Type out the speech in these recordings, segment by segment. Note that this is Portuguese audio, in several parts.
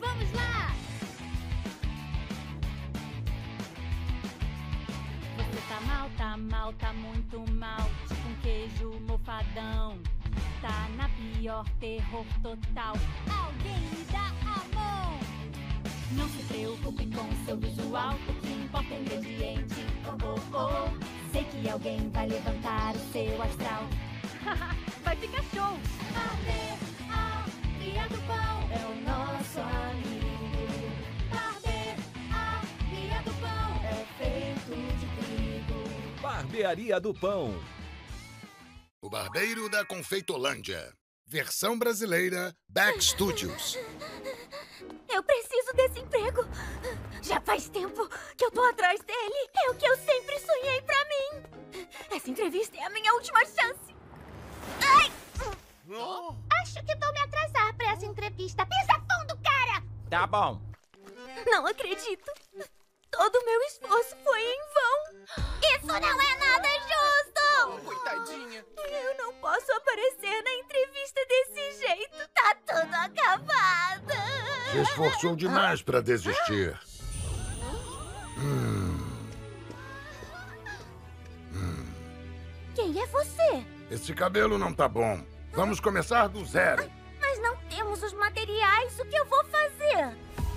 Vamos lá! Você tá mal, tá muito mal. Tipo um queijo mofadão. Tá na pior, terror total. Alguém me dá a mão! Não se preocupe com o seu visual. O que importa é o ingrediente. Sei que alguém vai levantar o seu astral. Vai ficar show! Barbearia do Pão é o nosso amigo. Barbearia do Pão é feito de trigo. Barbearia do Pão. O Barbeiro da Confeitolândia. Versão brasileira, Back Studios. Eu preciso desse emprego. Já faz tempo que eu tô atrás dele. É o que eu sempre sonhei pra mim. Essa entrevista é a minha última chance. Ai! Acho que vou me atrasar pra essa entrevista. Pisa fundo, cara! Tá bom. Não acredito. Todo o meu esforço foi em vão. Isso não é nada justo! Coitadinha. Eu não posso aparecer na entrevista desse jeito. Tá tudo acabado. Se esforçou demais para desistir. Quem é você? Esse cabelo não tá bom. Vamos começar do zero. Mas não temos os materiais. O que eu vou fazer?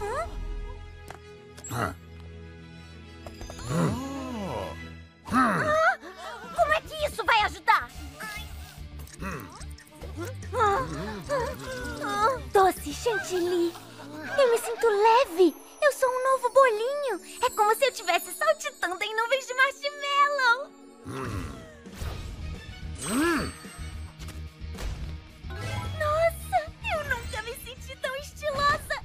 Como é que isso vai ajudar? Doce chantilly. Eu me sinto leve. Eu sou um novo bolinho. É como se eu estivesse saltitando em nuvens de marshmallow. Nossa, eu nunca me senti tão estilosa.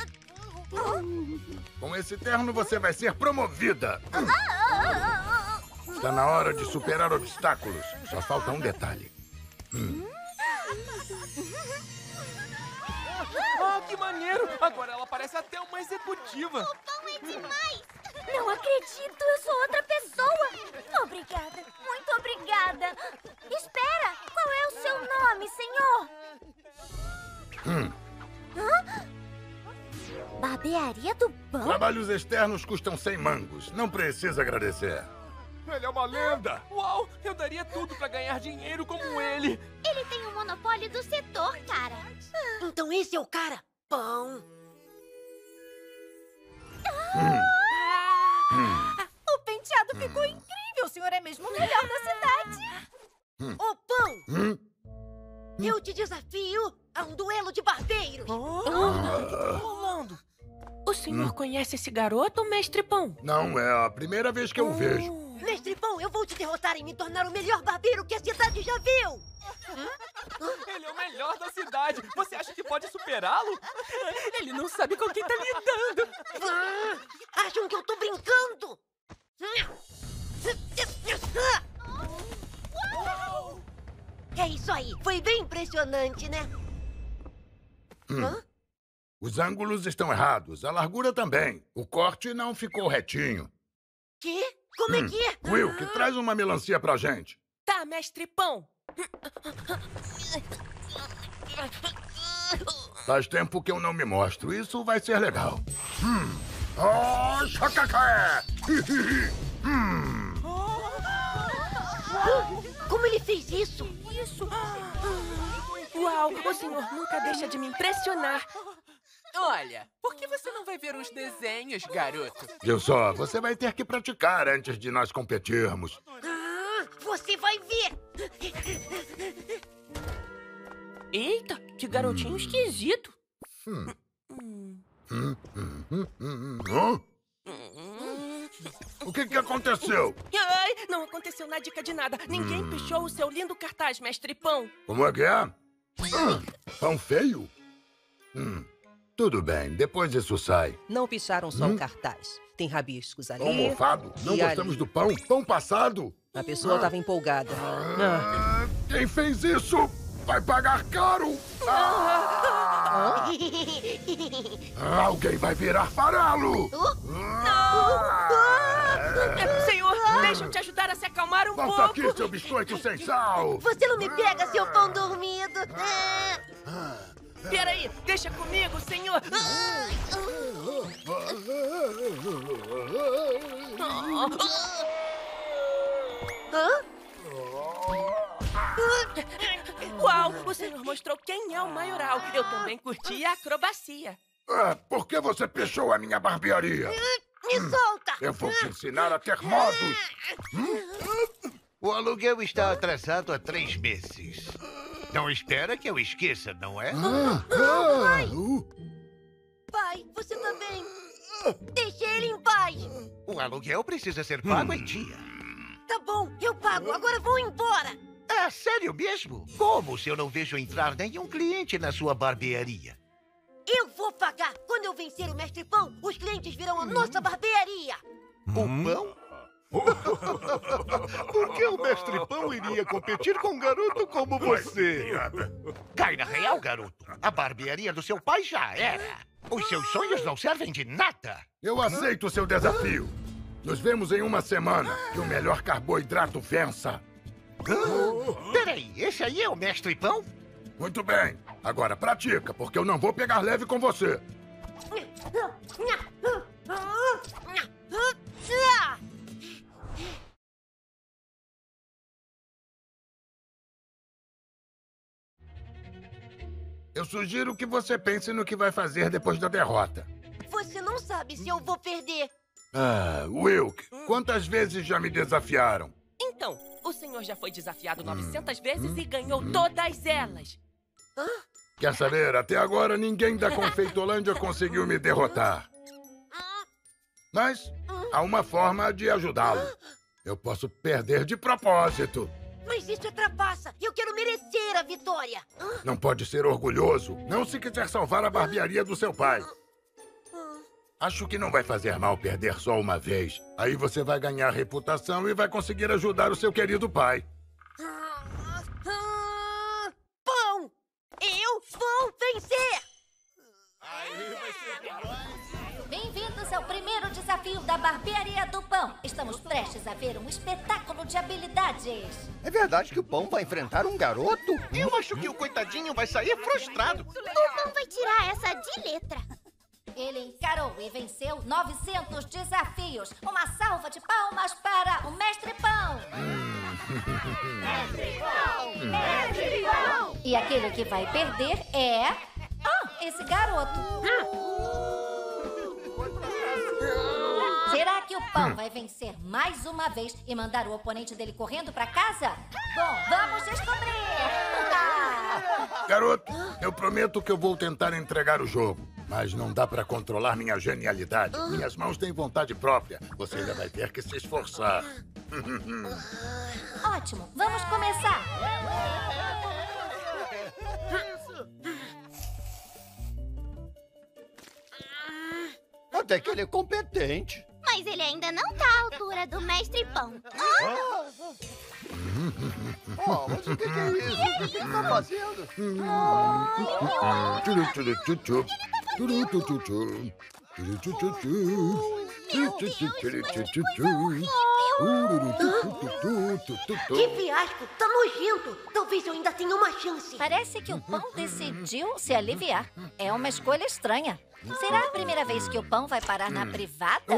Com esse terno você vai ser promovida. Está na hora de superar obstáculos. Só falta um detalhe. Ah, que maneiro! Agora ela parece até uma executiva. O pão é demais. Não acredito, eu sou outra pessoa. Obrigada, muito obrigada. Espera, qual é o seu nome, senhor? Barbearia do Pão? Trabalhos externos custam 100 mangos. Não precisa agradecer. Ele é uma lenda! Uau! Eu daria tudo pra ganhar dinheiro como ele! Ele tem o monopólio do setor, cara. Então esse é o cara. Pão. O penteado ficou incrível. O senhor é mesmo o melhor da cidade. Ô, Pão! Eu te desafio a um duelo de barbeiros. O que tá rolando? O senhor conhece esse garoto, mestre Pão? Não é a primeira vez que eu vejo. Mestre Pão, eu vou te derrotar e me tornar o melhor barbeiro que a cidade já viu. Ele é o melhor da cidade! Você acha que pode superá-lo? Ele não sabe com quem tá lidando! Acham que eu tô brincando? É isso aí. Foi bem impressionante, né? Os ângulos estão errados. A largura também. O corte não ficou retinho. Quê? Como é que é? Will, que traz uma melancia pra gente. Tá, mestre Pão. Faz tempo que eu não me mostro. Isso vai ser legal. Oh, chacacá! Como ele fez isso? Uau, o senhor nunca deixa de me impressionar. Olha, por que você não vai ver os desenhos, garoto? Viu só, você vai ter que praticar antes de nós competirmos. Você vai ver! Eita, que garotinho esquisito. Hã? O que aconteceu? Ai, não aconteceu na dica de nada. Ninguém pichou o seu lindo cartaz, mestre Pão. Como é que é? Pão feio? Tudo bem, depois isso sai. Não picharam só o cartaz. Tem rabiscos ali. Pão mofado? Não e gostamos ali. do pão? Pão passado? A pessoa estava empolgada. Quem fez isso vai pagar caro! Alguém vai virar farelo! Senhor, deixa eu te ajudar a se acalmar um Volta pouco. aqui, seu biscoito sem sal! Você não me pega, seu pão dormido! Peraí, deixa comigo, senhor. Uau, o senhor mostrou quem é o maioral. Eu também curti a acrobacia. Por que você pichou a minha barbearia? Me solta! Eu vou te ensinar a ter modos. O aluguel está atrasado há 3 meses. Não espera que eu esqueça, não é? Pai, você também. Deixe ele em paz. O aluguel precisa ser pago em dia. Tá bom, eu pago. Agora vou embora. É sério mesmo? Como se eu não vejo entrar nenhum cliente na sua barbearia? Eu vou pagar. Quando eu vencer o Mestre Pão, os clientes virão a nossa barbearia. O pão? Por que o Mestre Pão iria competir com um garoto como você? Cai na real, garoto. A barbearia do seu pai já era. Os seus sonhos não servem de nada. Eu aceito o seu desafio. Nos vemos em uma semana. Que o melhor carboidrato vença. Peraí, esse aí é o Mestre Pão? Muito bem. Agora pratica, porque eu não vou pegar leve com você. Eu sugiro que você pense no que vai fazer depois da derrota. Você não sabe se eu vou perder. Wilk, quantas vezes já me desafiaram? Então, o senhor já foi desafiado 900 vezes e ganhou todas elas. Quer saber? Até agora ninguém da Confeitolândia conseguiu me derrotar. Mas há uma forma de ajudá-lo. Eu posso perder de propósito. Mas isso é trapaça. Eu quero merecer a vitória. Não pode ser orgulhoso. Não se quiser salvar a barbearia do seu pai. Acho que não vai fazer mal perder só uma vez. Aí você vai ganhar reputação e vai conseguir ajudar o seu querido pai. Pão! Eu vou vencer! Bem-vindos ao primeiro desafio da Barbearia do Pão. Estamos prestes a ver um espetáculo de habilidades. É verdade que o Pão vai enfrentar um garoto? Eu acho que o coitadinho vai sair frustrado. O Pão vai tirar essa de letra. Ele encarou e venceu 900 desafios. Uma salva de palmas para o Mestre Pão. Mestre Pão! Mestre Pão! E aquele que vai perder é... esse garoto. Será que o Pão vai vencer mais uma vez e mandar o oponente dele correndo pra casa? Bom, vamos descobrir! Garoto, eu prometo que eu vou tentar entregar o jogo. Mas não dá pra controlar minha genialidade. Minhas mãos têm vontade própria. Você ainda vai ter que se esforçar. Ótimo, vamos começar! Até que ele é competente. Mas ele ainda não tá à altura do Mestre Pão. Mas o que é isso? O que ele tá fazendo? Que fiasco! Tá nojento! Talvez eu ainda tenha uma chance. Parece que o Pão decidiu se aliviar. É uma escolha estranha. Será a primeira vez que o Pão vai parar na privada?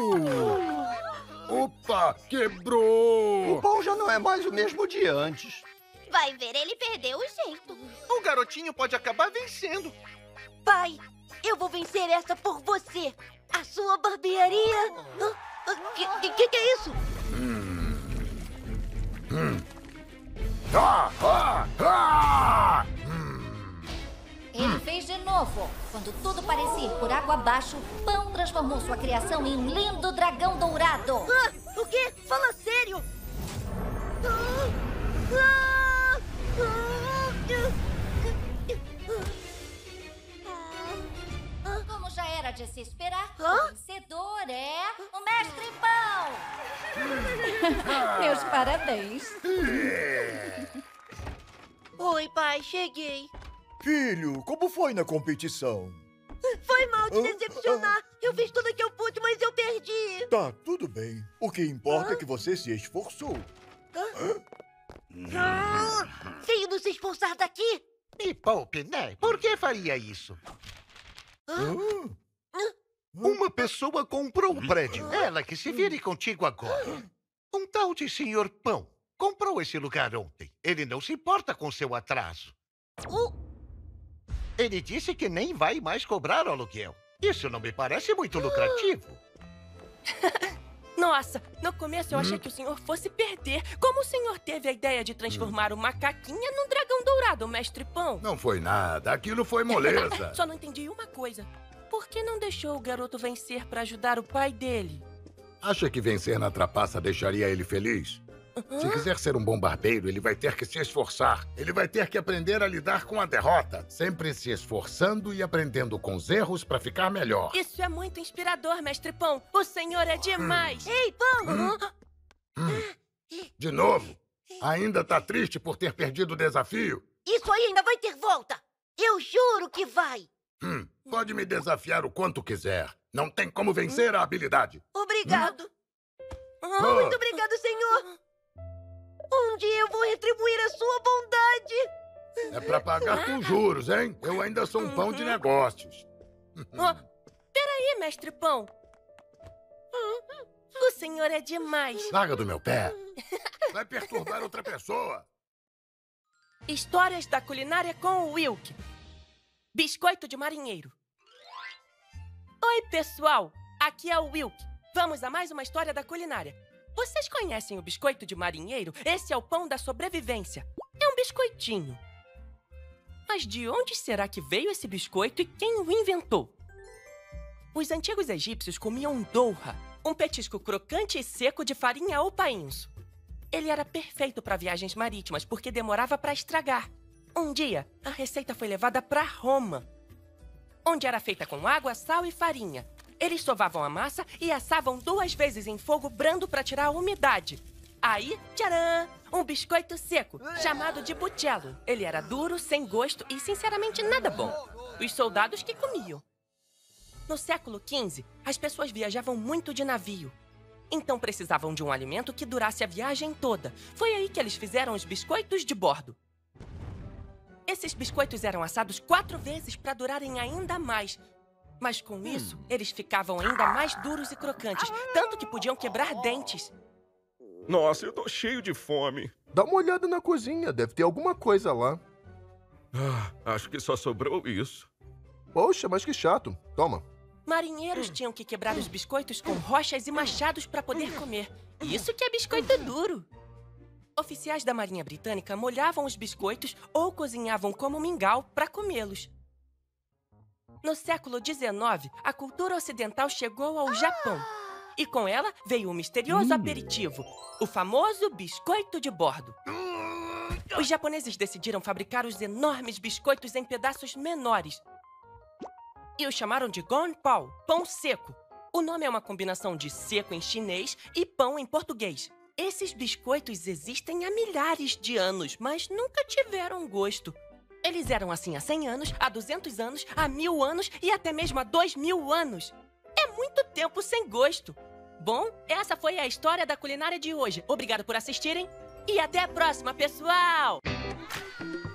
Opa, quebrou! O Pão já não é mais o mesmo de antes. Vai ver, ele perdeu o jeito. O garotinho pode acabar vencendo. Pai, eu vou vencer essa por você. A sua barbearia... Que é isso? Ele fez de novo. Quando tudo parecia ir por água abaixo, Pão transformou sua criação em um lindo dragão dourado. O quê? Fala sério! Como já era de se esperar, o vencedor é o Mestre Pão. Meus parabéns. Oi, pai, cheguei. Filho, como foi na competição? Foi mal te decepcionar. Eu fiz tudo o que eu pude, mas eu perdi. Tá, tudo bem. O que importa é que você se esforçou. Veio nos se esforçar daqui? Me poupe, né? Por que faria isso? Uma pessoa comprou o prédio. Ela que se vire contigo agora. Um tal de Sr. Pão comprou esse lugar ontem. Ele não se importa com seu atraso. Ele disse que nem vai mais cobrar o aluguel. Isso não me parece muito lucrativo. Nossa, no começo eu achei que o senhor fosse perder. Como o senhor teve a ideia de transformar o macaquinha num dragão dourado, mestre Pão? Não foi nada. Aquilo foi moleza. Só não entendi uma coisa. Por que não deixou o garoto vencer para ajudar o pai dele? Acha que vencer na trapaça deixaria ele feliz? Se quiser ser um bom barbeiro, ele vai ter que se esforçar. Ele vai ter que aprender a lidar com a derrota, sempre se esforçando e aprendendo com os erros para ficar melhor. Isso é muito inspirador, mestre Pão. O senhor é demais. Ei, Pão! De novo? Ainda tá triste por ter perdido o desafio? Isso aí ainda vai ter volta. Eu juro que vai. Pode me desafiar o quanto quiser. Não tem como vencer a habilidade. Obrigado. Muito obrigado, senhor. Um dia eu vou retribuir a sua bondade. É pra pagar com juros, hein? Eu ainda sou um pão de negócios. Peraí, mestre Pão. O senhor é demais. Larga do meu pé. Vai perturbar outra pessoa. Histórias da culinária com o Wilk. Biscoito de marinheiro. Oi, pessoal. Aqui é o Wilk. Vamos a mais uma história da culinária. Vocês conhecem o biscoito de marinheiro? Esse é o pão da sobrevivência. É um biscoitinho. Mas de onde será que veio esse biscoito e quem o inventou? Os antigos egípcios comiam dourra, um petisco crocante e seco de farinha ou painço. Ele era perfeito para viagens marítimas porque demorava para estragar. Um dia, a receita foi levada para Roma, onde era feita com água, sal e farinha. Eles sovavam a massa e assavam 2 vezes em fogo brando para tirar a umidade. Aí, tcharam! Um biscoito seco, chamado de buccello. Ele era duro, sem gosto e, sinceramente, nada bom. Os soldados que comiam. No século XV, as pessoas viajavam muito de navio. Então precisavam de um alimento que durasse a viagem toda. Foi aí que eles fizeram os biscoitos de bordo. Esses biscoitos eram assados 4 vezes para durarem ainda mais. Mas com isso, eles ficavam ainda mais duros e crocantes, tanto que podiam quebrar dentes. Nossa, eu tô cheio de fome. Dá uma olhada na cozinha, deve ter alguma coisa lá. Acho que só sobrou isso. Poxa, mas que chato. Toma. Marinheiros tinham que quebrar os biscoitos com rochas e machados para poder comer. Isso que é biscoito duro. Oficiais da Marinha Britânica molhavam os biscoitos ou cozinhavam como mingau para comê-los. No século XIX, a cultura ocidental chegou ao Japão. E com ela veio um misterioso aperitivo, o famoso biscoito de bordo. Os japoneses decidiram fabricar os enormes biscoitos em pedaços menores. E os chamaram de gonpao, pão seco. O nome é uma combinação de seco em chinês e pão em português. Esses biscoitos existem há milhares de anos, mas nunca tiveram gosto. Eles eram assim há 100 anos, há 200 anos, há 1000 anos e até mesmo há 2000 anos. É muito tempo sem gosto. Bom, essa foi a história da culinária de hoje. Obrigado por assistirem e até a próxima, pessoal!